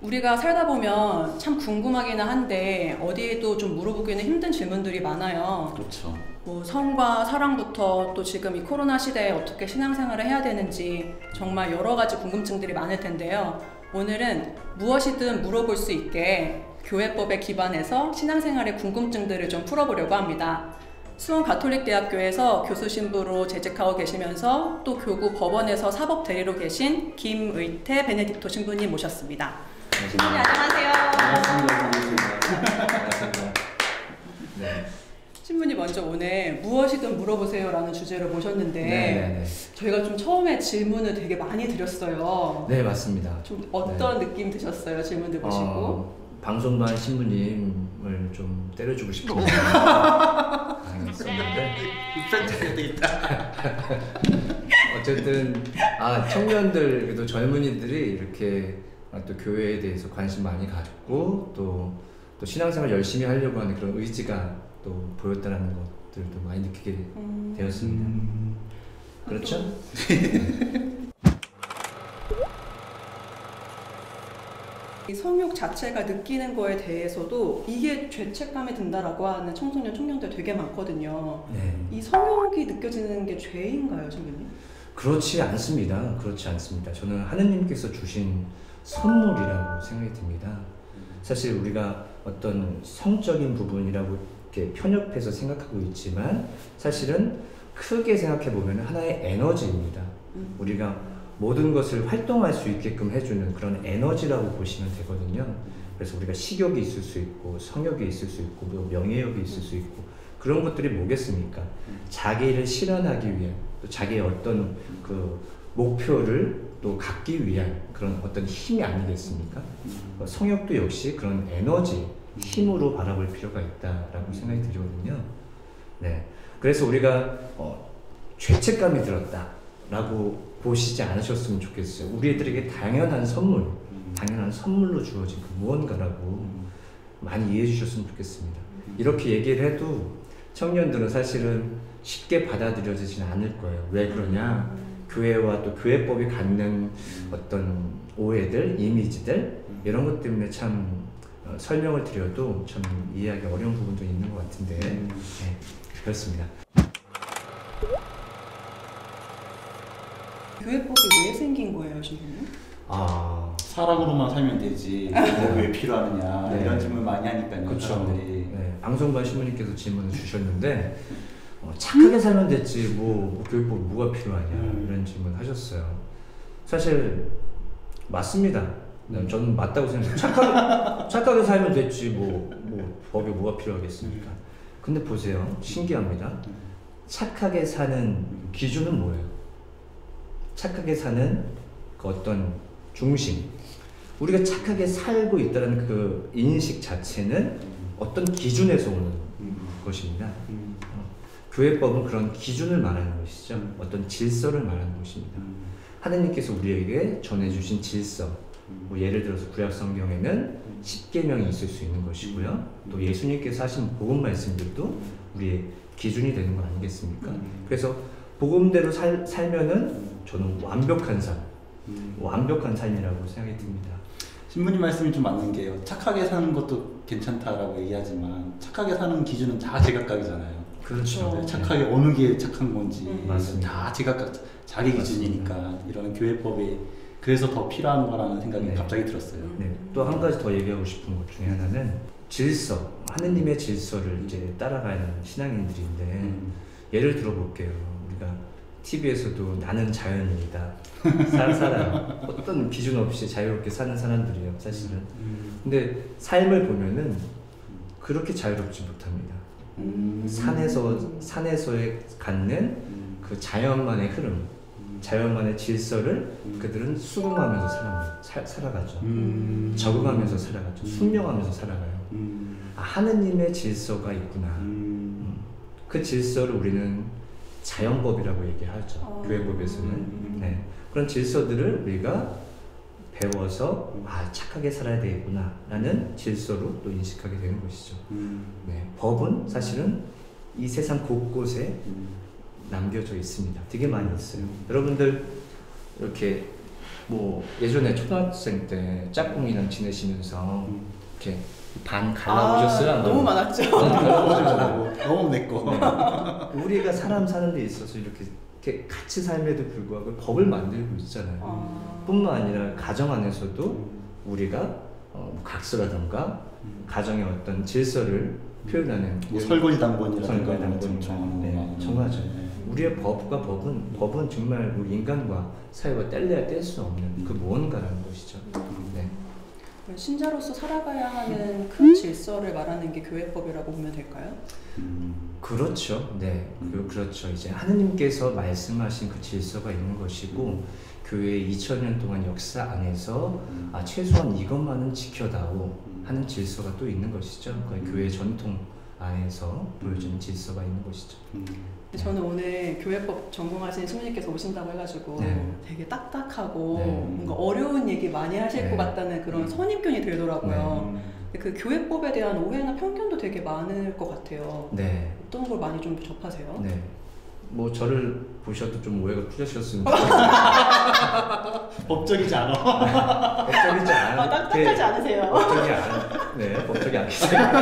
우리가 살다 보면 참 궁금하기는 한데 어디에도 좀 물어보기는 힘든 질문들이 많아요. 그렇죠. 뭐 성과 사랑부터 또 지금 이 코로나 시대에 어떻게 신앙생활을 해야 되는지 정말 여러 가지 궁금증들이 많을 텐데요. 오늘은 무엇이든 물어볼 수 있게 교회법에 기반해서 신앙생활의 궁금증들을 좀 풀어보려고 합니다. 수원 가톨릭대학교에서 교수 신부로 재직하고 계시면서 또 교구 법원에서 사법 대리로 계신 김의태 베네딕토 신부님 모셨습니다. 신부님 안녕하세요. 반갑습니다. 네. 신부님 먼저 오늘 무엇이든 물어보세요라는 주제로 모셨는데 네네네. 저희가 좀 처음에 질문을 되게 많이 드렸어요. 네, 맞습니다. 좀 어떤 느낌 드셨어요? 질문들 보시고? 방송도 한 신부님을 좀 때려주고 싶은 마음이 있었는데 편집해야 되겠다. 어쨌든 청년들, 그래도 젊은이들이 이렇게 또 교회에 대해서 관심 많이 가졌고 또 신앙생활 열심히 하려고 하는 그런 의지가 또 보였다는 것들도 많이 느끼게 되었습니다. 그렇죠? 이 성욕 자체가 느끼는 거에 대해서도 이게 죄책감이 든다라고 하는 청소년, 청년들 되게 많거든요. 네. 이 성욕이 느껴지는 게 죄인가요, 신부님? 그렇지 않습니다. 그렇지 않습니다. 저는 하느님께서 주신 선물이라고 생각이 듭니다. 사실 우리가 어떤 성적인 부분이라고 이렇게 편협해서 생각하고 있지만 사실은 크게 생각해 보면 하나의 에너지입니다. 우리가 모든 것을 활동할 수 있게끔 해주는 그런 에너지라고 보시면 되거든요. 그래서 우리가 식욕이 있을 수 있고 성욕이 있을 수 있고 또 명예욕이 있을 수 있고 그런 것들이 뭐겠습니까? 자기를 실현하기 위한 또 자기의 어떤 그 목표를 또 갖기 위한 그런 어떤 힘이 아니겠습니까? 성욕도 역시 그런 에너지, 힘으로 바라볼 필요가 있다라고 생각이 들거든요. 네, 그래서 우리가 죄책감이 들었다라고 보시지 않으셨으면 좋겠어요. 우리들에게 당연한 선물, 당연한 선물로 주어진 그 무언가라고 많이 이해해 주셨으면 좋겠습니다. 이렇게 얘기를 해도 청년들은 사실은 쉽게 받아들여지진 않을 거예요. 왜 그러냐? 교회와 또 교회법이 갖는 어떤 오해들, 이미지들 이런 것 때문에 참 설명을 드려도 참 이해하기 어려운 부분도 있는 것 같은데 네, 그렇습니다. 교회법이 왜 생긴 거예요, 신부님? 사랑으로만 살면 되지 왜 필요하느냐 네. 이런 질문 많이 하니까요. 그렇죠. 사람들이. 네, 방송반 신부님께서 질문을 주셨는데 착하게 살면 됐지 뭐 교육법이 뭐가 필요하냐 이런 질문 하셨어요. 사실 맞습니다. 저는 맞다고 생각해요. 착하게 살면 됐지 뭐 법이 뭐가 필요하겠습니까? 근데 보세요. 신기합니다. 착하게 사는 기준은 뭐예요? 착하게 사는 그 어떤 중심, 우리가 착하게 살고 있다는 그 인식 자체는 어떤 기준에서 오는 것입니다. 교회법은 그런 기준을 말하는 것이죠. 어떤 질서를 말하는 것입니다. 하느님께서 우리에게 전해주신 질서, 뭐 예를 들어서 구약 성경에는 10계명이 있을 수 있는 것이고요. 또 예수님께서 하신 복음 말씀들도 우리의 기준이 되는 거 아니겠습니까? 그래서 복음대로 살면은 저는 완벽한 삶, 완벽한 삶이라고 생각이 듭니다. 신부님 말씀이 좀 맞는 게요. 착하게 사는 것도 괜찮다라고 얘기하지만 착하게 사는 기준은 다 제각각이잖아요. 그렇죠. 네, 착하게 어느 게 착한 건지 맞습니다. 다 제각각 자기 기준이니까 이런 교회법이 그래서 더 필요한 거라는 생각이 네. 갑자기 들었어요. 네, 또 한 가지 더 얘기하고 싶은 것 중에 하나는 질서, 하느님의 질서를 이제 따라가는 신앙인들인데 예를 들어볼게요. 우리가 TV에서도 나는 자연인이다. 살아요. 어떤 기준 없이 자유롭게 사는 사람들이에요, 사실은. 근데 삶을 보면은 그렇게 자유롭지 못합니다. 산에서의 갖는 그 자연만의 흐름, 자연만의 질서를 그들은 수긍하면서 살아가죠. 적응하면서 살아가죠. 순명하면서 살아가요. 하느님의 질서가 있구나. 그 질서를 우리는 자연법이라고 얘기하죠. 교회법에서는. 네. 그런 질서들을 우리가 배워서 착하게 살아야 되겠구나 라는 질서로 또 인식하게 되는 것이죠. 네. 법은 사실은 이 세상 곳곳에 남겨져 있습니다. 되게 많이 있어요. 여러분들 이렇게 뭐 예전에 초등학생 때 짝꿍이랑 지내시면서 이렇게 반 갈라보셨어요? 너무 많았죠. 너무 내꺼. 우리가 사람 사는 데 있어서 이렇게 같이 삶에도 불구하고 법을 만들고 있잖아요. 뿐만 아니라 가정 안에서도 우리가 각서라던가 가정의 어떤 질서를 표현하는 뭐 설거지 당번이라든가 정하죠. 우리의 법은 정말 우리 인간과 사회와 뗄래야 뗄 수 없는 그 무언가라는 것이죠. 네. 신자로서 살아가야 하는 큰 질서를 말하는 게 교회법이라고 보면 될까요? 그렇죠. 네. 그렇죠. 이제 하느님께서 말씀하신 그 질서가 있는 것이고 교회의 2000년 동안 역사 안에서 최소한 이것만은 지켜다오 하는 질서가 또 있는 것이죠. 교회 전통 안에서 보여지는 질서가 있는 것이죠. 저는 오늘 교회법 전공하신 신부님께서 오신다고 해가지고 되게 딱딱하고 뭔가 어려운 얘기 많이 하실 것 같다는 그런 선입견이 들더라고요. 그 교회법에 대한 오해나 편견도 되게 많을 것 같아요. 네. 어떤 걸 많이 좀 접하세요? 네. 뭐 저를 보셔도 좀 오해가 풀리셨으면 좋겠어요. 법적이지 않아. 법적이지 않아. 딱딱하지 않으세요? 법적이 않게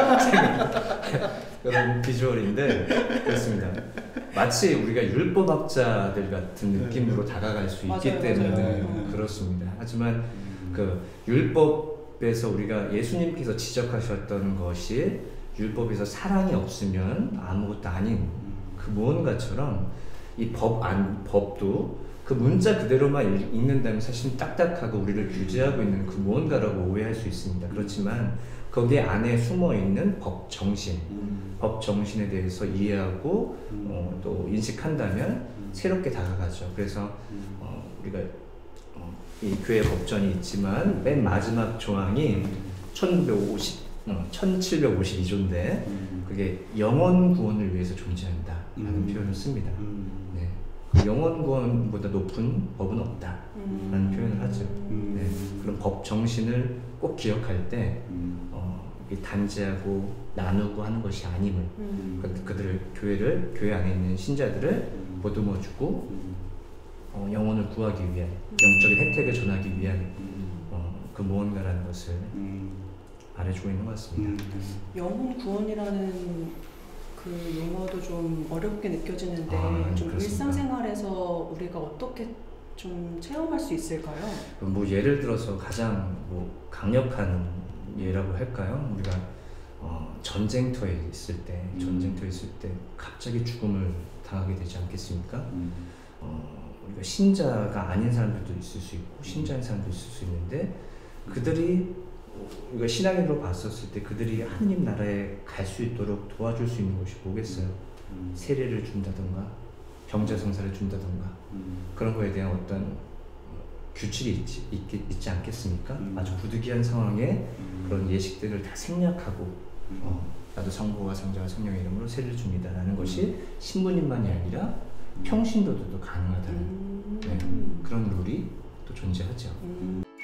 그런 비주얼인데 그렇습니다. 마치 우리가 율법학자들 같은 느낌으로 다가갈 수 있기 때문에 그렇습니다. 하지만 그 율법에서 우리가 예수님께서 지적하셨던 것이 율법에서 사랑이 없으면 아무것도 아닌 그 무언가처럼 이 법도 그 문자 그대로만 읽는다면 사실 딱딱하고 우리를 규제하고 있는 그 무언가라고 오해할 수 있습니다. 그렇지만 거기 안에 숨어 있는 법 정신에 대해서 이해하고 또 인식한다면 새롭게 다가가죠. 그래서 우리가 이 교회 법전이 있지만 맨 마지막 조항이 1752조인데 그게 영원 구원을 위해서 존재한다라는 표현을 씁니다. 네. 영원 구원보다 높은 법은 없다라는 표현을 하죠. 네. 그런 법 정신을 꼭 기억할 때 단지하고 나누고 하는 것이 아님을 그들을 교회 안에 있는 신자들을 보듬어주고 영혼을 구하기 위한 영적인 혜택을 전하기 위한 그 무언가라는 것을 말해주고 있는 것 같습니다. 영혼 구원이라는 그 용어도 좀 어렵게 느껴지는데 좀 그렇습니다. 일상생활에서 우리가 어떻게 좀 체험할 수 있을까요? 뭐 예를 들어서 가장 강력한 예라고 할까요? 우리가 전쟁터에 있을 때 갑자기 죽음을 당하게 되지 않겠습니까? 우리가 신자가 아닌 사람들도 있을 수 있고 신자인 사람도 있을 수 있는데 그들이 우리가 신앙인으로 봤었을 때 그들이 하느님 나라에 갈 수 있도록 도와줄 수 있는 것이 뭐겠어요? 세례를 준다던가 병자성사를 준다던가 그런 거에 대한 어떤 규칙이 있지 않겠습니까? 아주 부득이한 상황에 그런 예식들을 다 생략하고 나도 성부와 성자와 성령의 이름으로 세례를 줍니다 라는 것이 신부님만이 아니라 평신도들도 가능하다는 그런 룰이 또 존재하죠.